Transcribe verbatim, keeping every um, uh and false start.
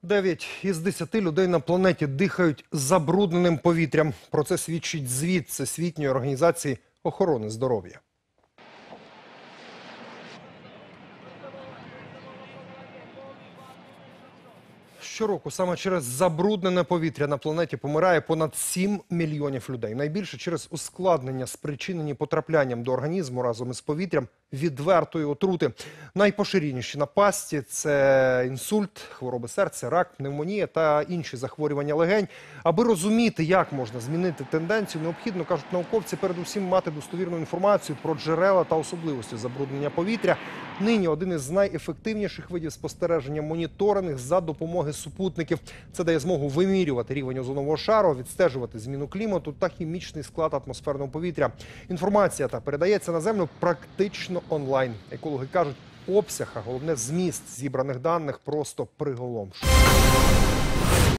Дев'ять із десяти людей на планеті дихають забрудненим повітрям. Про це свідчить звіт Всесвітньої організації охорони здоров'я. Щороку саме через забруднене повітря на планеті помирає понад сім мільйонів людей. Найбільше через ускладнення, спричинені потраплянням до організму разом із повітрям відвертої отрути. Найпоширеніші напасті – це інсульт, хвороби серця, рак, пневмонія та інші захворювання легень. Аби розуміти, як можна змінити тенденцію, необхідно, кажуть науковці, передусім мати достовірну інформацію про джерела та особливості забруднення повітря. Нині один із найефективніших видів спостереження – моніторинг за допомогою супутників. Це дає змогу вимірювати рівень озонового шару, відстежувати зміну клімату та хімічний склад атмосферного повітря. Інформація та передається на Землю практично онлайн. Екологи кажуть, обсяг, а головне зміст зібраних даних просто приголомшує.